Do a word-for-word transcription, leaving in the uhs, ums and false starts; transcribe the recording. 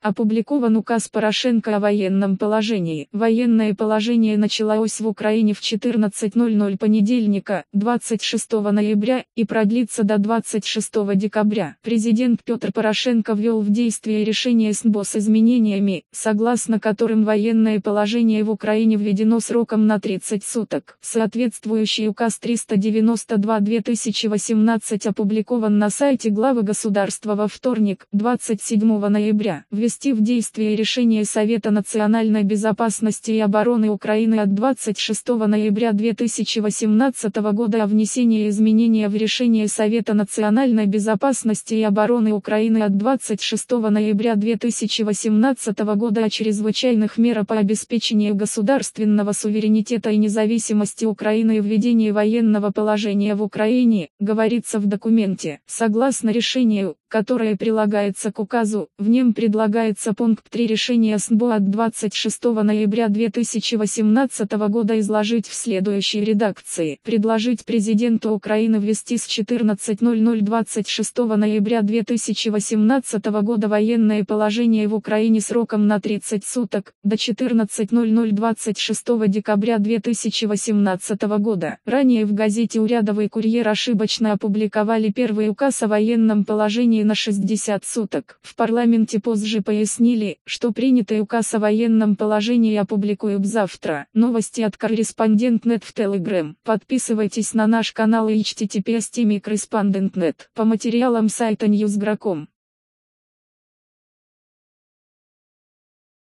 Опубликован указ Порошенко о военном положении. Военное положение началось в Украине в четырнадцать ноль ноль понедельника, двадцать шестого ноября, и продлится до двадцать шестого декабря. Президент Петр Порошенко ввел в действие решение СНБО с изменениями, согласно которым военное положение в Украине введено сроком на тридцать суток. Соответствующий указ триста девяносто два две тысячи восемнадцать опубликован на сайте главы государства во вторник, двадцать седьмого ноября. Ввести в действие решение Совета национальной безопасности и обороны Украины от двадцать шестого ноября две тысячи восемнадцатого года о внесении изменения в решение Совета национальной безопасности и обороны Украины от двадцать шестого ноября две тысячи восемнадцатого года о чрезвычайных мерах по обеспечению государственного суверенитета и независимости Украины и введении военного положения в Украине, говорится в документе. Согласно решению, которое прилагается к указу, в нем предлагается пункт три решения СНБО от двадцать шестого ноября две тысячи восемнадцатого года изложить в следующей редакции. Предложить президенту Украины ввести с четырнадцать ноль ноль двадцать шестого ноября две тысячи восемнадцатого года военное положение в Украине сроком на тридцать суток, до четырнадцать ноль ноль двадцать шестого декабря две тысячи восемнадцатого года. Ранее в газете «Урядовый курьер» ошибочно опубликовали первый указ о военном положении на шестьдесят суток. В парламенте позже пояснили, что принятый указ о военном положении опубликуют завтра. Новости от Корреспондент точка нет в Telegram. Подписывайтесь на наш канал и эйч ти ти пи эс точка корреспондент точка нет по материалам сайта ньюс точка гра точка ком.